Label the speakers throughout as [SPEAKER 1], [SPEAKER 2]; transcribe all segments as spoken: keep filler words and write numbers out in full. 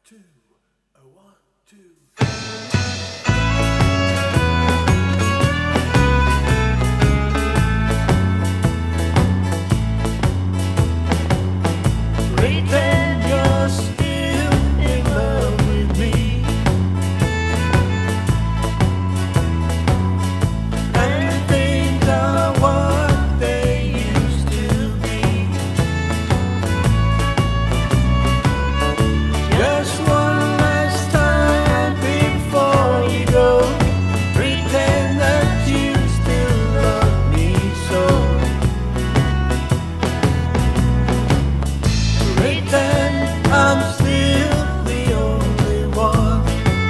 [SPEAKER 1] two, a one, two.
[SPEAKER 2] Pretend you're still in love with me, and things are what they used to be. Just one last time before you go, pretend that you still love me so. Pretend I'm still the only one,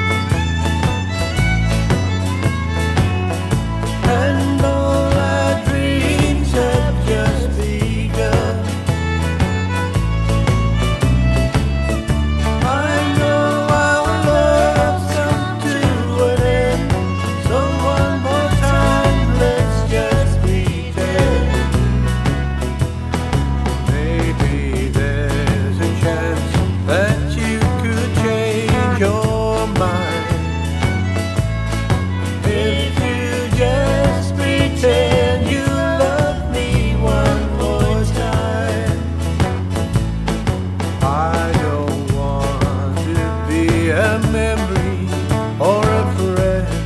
[SPEAKER 2] and all our dreams have just begun. I know our love's come to an end, so one more time let's just pretend. Maybe there's a chance that you could change your mind if you just pretend you love me one more time. I don't want to be a memory or a friend,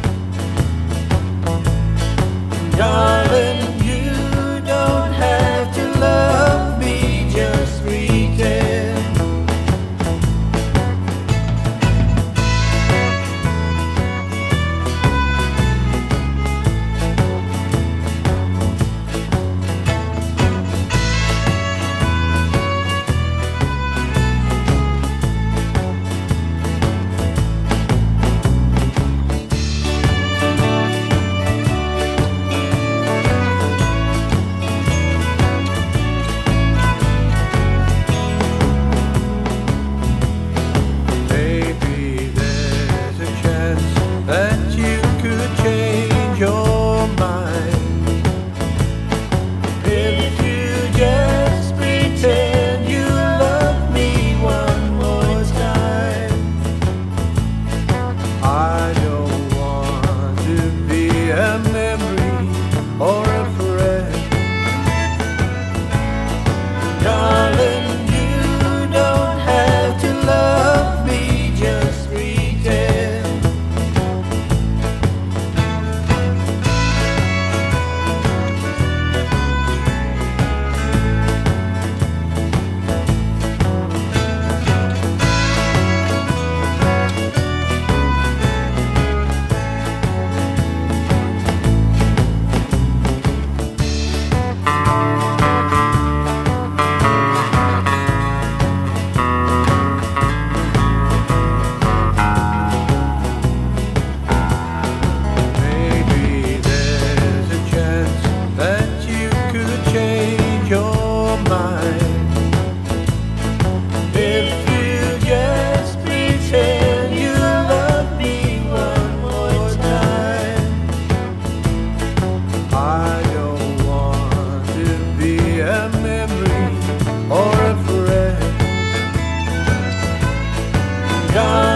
[SPEAKER 2] darling. You don't have to love me, just pretend. Maybe there's a chance that you could change your mind if you just pretend you love me one more time. I don't want to be a memory or a friend, darling. You don't have to love me, just pretend. Maybe there's a chance that you could change your mind if you just pretend you love me one more time. I don't want to be a memory or a friend, darling.